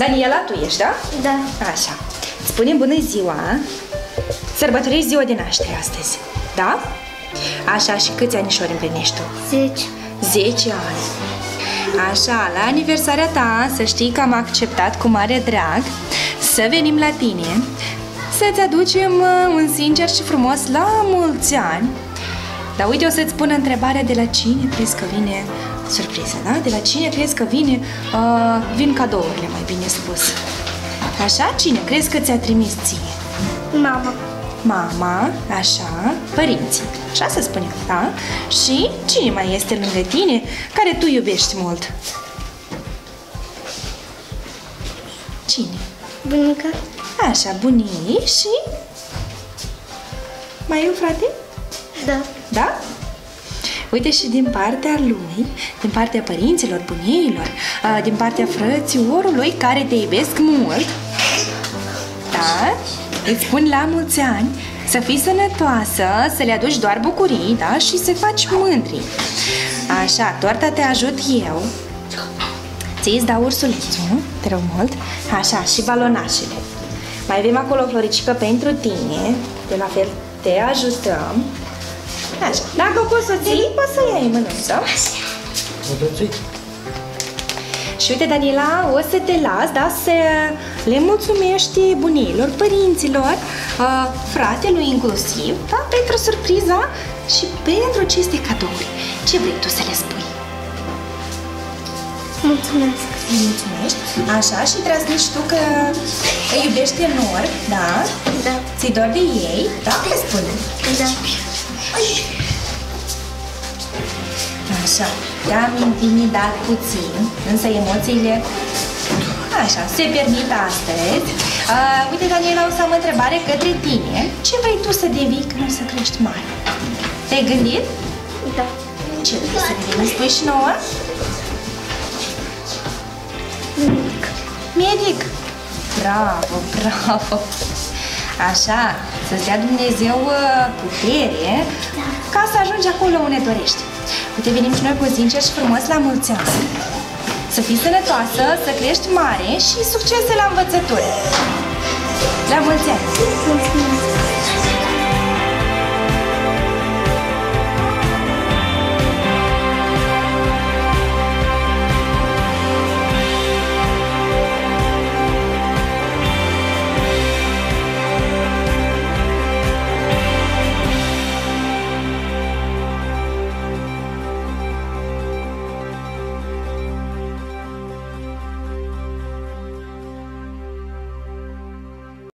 Daniela, tu ești, da? Da. Așa. Spune bună ziua. Sărbătorești ziua de naștere astăzi, da? Așa, și câți anișori împlinești tu? 10. 10 ani. Așa, la aniversarea ta, să știi că am acceptat cu mare drag să venim la tine, să-ți aducem un sincer și frumos la mulți ani. Dar uite, o să-ți pun întrebarea: de la cine crezi că vine surpriză, da? De la cine crezi că vine, vin cadourile, mai bine spus. Așa, cine crezi că ți-a trimis ție? Mama. Mama, așa, părinții, așa să spunem, da? Și cine mai este lângă tine care tu iubești mult? Cine? Bunica. Așa, bunii și... Mai e un frate? Da. Da? Uite, și din partea lui, din partea părinților, bunieilor, din partea frățiorului care te iubesc mult, da? Îți spun la mulți ani, să fii sănătoasă, să le aduci doar bucurii, da? Și să faci mândri. Așa, torta te ajut eu. Ți-ți dau ursulețul, te rog mult. Așa, și balonașele. Mai avem acolo o floricică pentru tine, de la fel te ajutăm. Așa, dacă poți să ții, poți să iei în mânuță. Și uite, Daniela, o să te las, da, să le mulțumești buniilor, părinților, fratelui inclusiv, da, pentru surpriza și pentru aceste cadouri. Ce vrei tu să le spui? Mulțumesc. Îi mulțumești? Așa, și transmiți tu că îi iubești enorm, da? Da. Ți-i dor de ei, da? Le spune. Da. Așa, te-am intimidat puțin, însă emoțiile, așa, se permit astăzi. Uite, Daniela, o să am o întrebare către tine. Ce vrei tu să devii când o să crești mare? Te-ai gândit? Da. Ce vrei să devii? Îmi spui și nouă? Medic. Medic! Bravo, bravo! Așa, să-ți dea Dumnezeu putere ca să ajungi acolo unde dorești. Uite, venim și noi cu sincer și frumos la mulți ani. Să fii sănătoasă, să crești mare și succese la învățătură. La mulți ani! Mulțumesc.